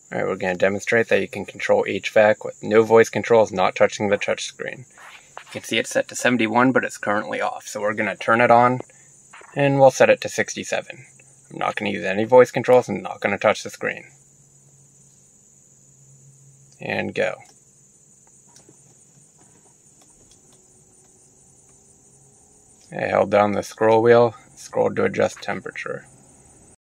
Alright, we're going to demonstrate that you can control HVAC with no voice controls, not touching the touchscreen. You can see it's set to 71, but it's currently off. So we're going to turn it on, and we'll set it to 67. I'm not going to use any voice controls, I'm not going to touch the screen. And go. I held down the scroll wheel, scrolled to adjust temperature.